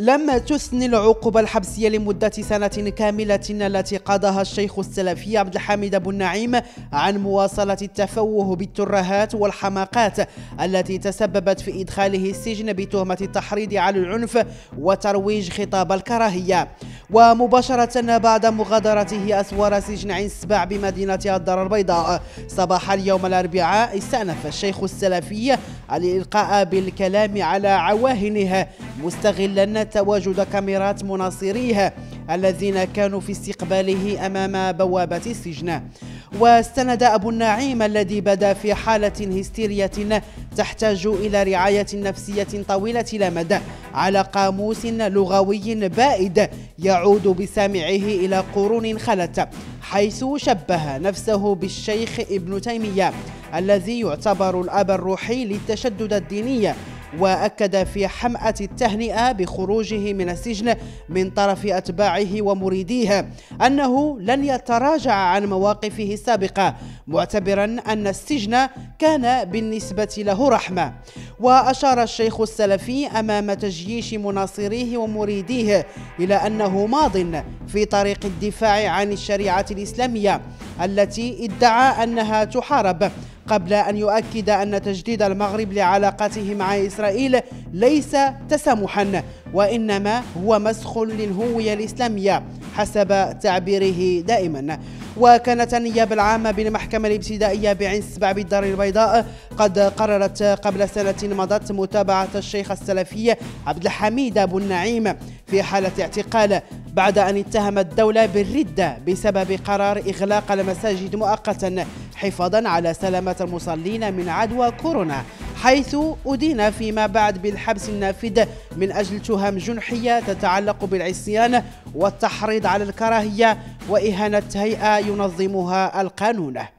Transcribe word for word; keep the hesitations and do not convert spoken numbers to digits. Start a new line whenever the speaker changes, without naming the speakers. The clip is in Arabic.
لم تثني العقوبة الحبسية لمدة سنة كاملة التي قضاها الشيخ السلفي عبد الحميد أبو النعيم عن مواصلة التفوه بالترهات والحماقات التي تسببت في إدخاله السجن بتهمة التحريض على العنف وترويج خطاب الكراهية. ومباشرة بعد مغادرته أسوار سجن عين سباع بمدينة الدار البيضاء صباح اليوم الأربعاء، استأنف الشيخ السلفي الإلقاء بالكلام على عواهنه، مستغلا تواجد كاميرات مناصريه الذين كانوا في استقباله أمام بوابة السجن. واستند أبو النعيم الذي بدا في حالة هستيرية تحتاج إلى رعاية نفسية طويلة الأمد على قاموس لغوي بائد يعود بسامعه إلى قرون خلت، حيث شبه نفسه بالشيخ ابن تيمية الذي يعتبر الأب الروحي للتشدد الديني. وأكد في حمأة التهنئة بخروجه من السجن من طرف أتباعه ومريديه أنه لن يتراجع عن مواقفه السابقة، معتبرا أن السجن كان بالنسبة له رحمة. وأشار الشيخ السلفي أمام تجييش مناصريه ومريديه إلى أنه ماض في طريق الدفاع عن الشريعة الإسلامية التي ادعى أنها تحارب، قبل أن يؤكد أن تجديد المغرب لعلاقاته مع إسرائيل ليس تسامحا، وإنما هو مسخ للهوية الإسلامية حسب تعبيره دائما. وكانت النيابة العامة بالمحكمة الابتدائية بعين سبع بالدار البيضاء قد قررت قبل سنة مضت متابعة الشيخ السلفي عبد الحميد أبو النعيم في حالة اعتقال بعد أن اتهم الدولة بالردة بسبب قرار إغلاق المساجد مؤقتا حفاظا على سلامة المصلين من عدوى كورونا، حيث أدين فيما بعد بالحبس النافذ من أجل تهم جنحية تتعلق بالعصيان والتحريض على الكراهية وإهانة هيئة ينظمها القانون.